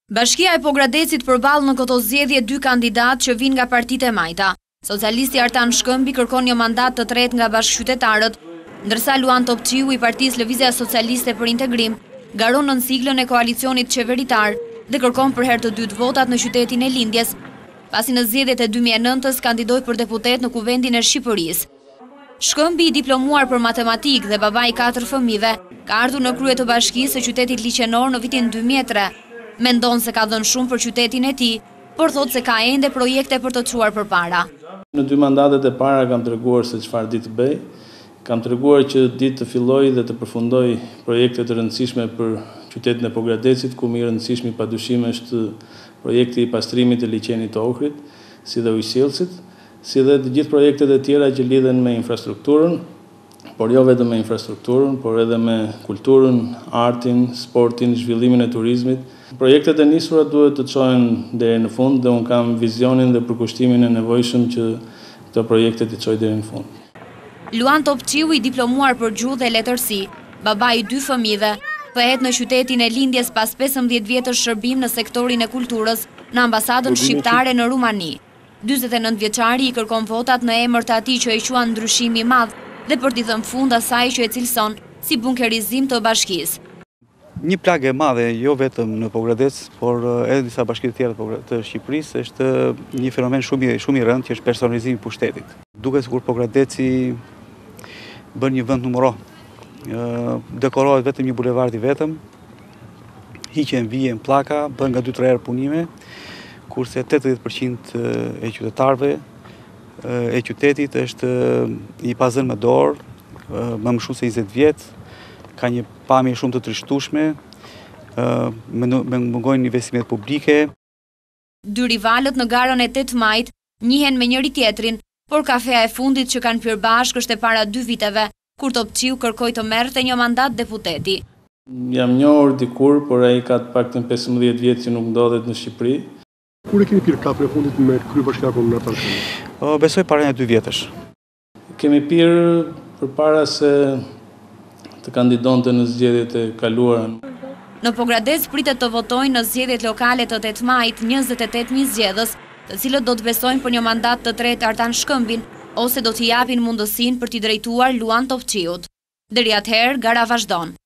Bashkia e Pogradecit përballë në këto zgjedhje dy kandidatë që vinë nga partitë e majta. Socialisti Artan Shkëmbi kërkon një mandat të tretë nga bashkëqytetarët, ndërsa Luan Topçiu i Partisë Lëvizja Socialiste për Integrim garon nën siglën e koalicionit qeveritar dhe kërkon për herë të dytë votat në qytetin e lindjes, pasi në zgjedhjet e 2009-s kandidoi për deputet në Kuvendin e Shqipërisë. Shkëmbi, i diplomuar për matematikë dhe baba i 4 fëmijëve, ka ardhur në krye të bashkisë së qytetit liçenor në vitin 2003. Mendon se ka dhënë shumë për qytetin e tij, por thotë se ka ende projekte për të çuar përpara. Në 2 mandatet e para kam treguar se çfarë di të bëj. Kam treguar që di të filloj dhe të përfundoj projekte të rëndësishme për qytetin e Pogradecit, ku më i rëndësishmi padyshim është projekti i pastrimit të liçenit të Ohrit, si dhe ujësillësit, si dhe të gjithë projektet e tjera që lidhen me infrastrukturën, por jo vetëm me infrastrukturën, por edhe me kulturën, artin, sportin, zhvillimin e turizmit. Projektet e nisura duhet të çohen deri në fund dhe unë kam vizionin dhe përkushtimin e nevojshëm që këto projekte të çojë deri në fund. Luan Topçiu, i diplomuar për gjuhë dhe letërsi, baba i 2 fëmijëve, pëhet në qytetin e lindjes pas 15 vjetësh shërbim në sektorin e kulturës në ambasadën shqiptare në Rumani. 49 vjeçari i kërkon votat në emër të atij që e quan ndryshimi i madh dhe për t'i dhënë fund asaj që e cilëson si bunkerizim të bashkisë. Një plagë e madhe, jo vetëm në Pogradec, por edhe disa bashki të tjera të Shqipërisë, është një fenomen shumë i rëndë që është personalizimi i pushtetit. Duket sikur Pogradeci bën një vend numëro. Dekorohet vetëm një bulevard i vetëm, hiqen vijen pllaka, bën nga 2-3 herë punime, kurse 80% e qytetarëve e qytetit është i pazën me dorë, më shumë se 20 vjet. Ka një pamje shumë të trishtueshme, mungojnë investimet publike. 2 rivalët në garën e 8 majit njihen me njëri tjetrin, por kafea e fundit që kanë pirë bashkë është e para 2 viteve, kur Topçiu kërkoi të merrte një mandat deputeti. Jam njohur dikur, por ai ka të paktën 15 vjet që nuk ndodhet në Shqipëri. Kur e keni pirë kafe e fundit me kryebashkiakun Artan Shkëmbi? Besoj para 2 vjetësh. Kemi pirë përpara se të kandidonte në zgjedhjet e kaluara. Në Pogradec pritet të votojnë në zgjedhjet lokale të 8 majit 28.000 zgjedhës, të cilët do të besojnë për një mandat të tretë Artan Shkëmbin, ose do t'i japin mundësinë për t'i drejtuar Luan Topçiut. Deri atëherë, gara vazhdon.